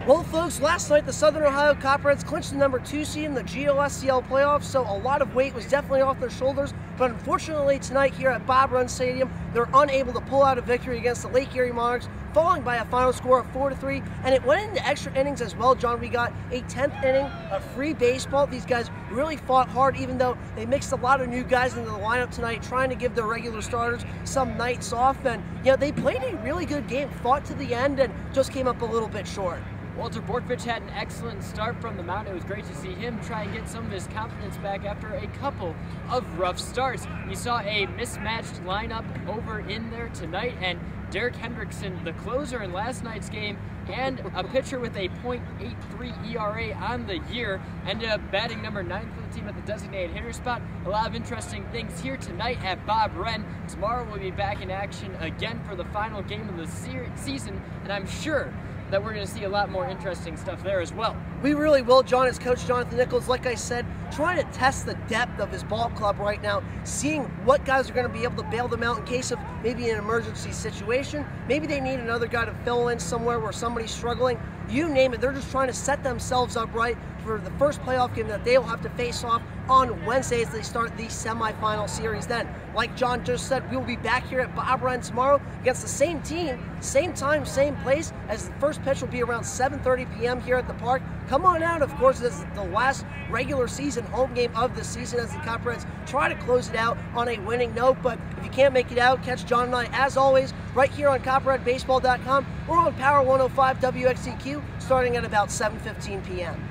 Well, folks, last night the Southern Ohio Copperheads clinched the #2 seed in the GOSCL playoffs, so a lot of weight was definitely off their shoulders. But unfortunately tonight here at Bob Run Stadium, they're unable to pull out a victory against the Lake Erie Monarchs, falling by a final score of 4-3. And it went into extra innings as well, John. We got a 10th inning of free baseball. These guys really fought hard, even though they mixed a lot of new guys into the lineup tonight, trying to give their regular starters some nights off. And they played a really good game, fought to the end, and just came up a little bit short. Walter Borkovich had an excellent start from the mound. It was great to see him try and get some of his confidence back after a couple of rough starts. We saw a mismatched lineup over in there tonight, and Derek Hendrickson, the closer in last night's game, and a pitcher with a .83 ERA on the year, ended up batting number 9 for the team at the designated hitter spot. A lot of interesting things here tonight at Bob Wren. Tomorrow we'll be back in action again for the final game of the season, and I'm sure that we're going to see a lot more interesting stuff there as well. We really will, John, as Coach Jonathan Nichols, like I said, trying to test the depth of his ball club right now, seeing what guys are going to be able to bail them out in case of maybe an emergency situation. Maybe they need another guy to fill in somewhere where somebody's struggling. You name it, they're just trying to set themselves up right for the first playoff game that they will have to face off on Wednesday as they start the semifinal series then. Like John just said, we will be back here at Bob Wren tomorrow against the same team, same time, same place, as the first pitch will be around 7:30 p.m. here at the park. Come on out, of course, this is the last regular season home game of the season as the Copperheads try to close it out on a winning note. But if you can't make it out, catch John and I, as always, right here on CopperheadBaseball.com or on Power 105 WXCQ starting at about 7:15 p.m.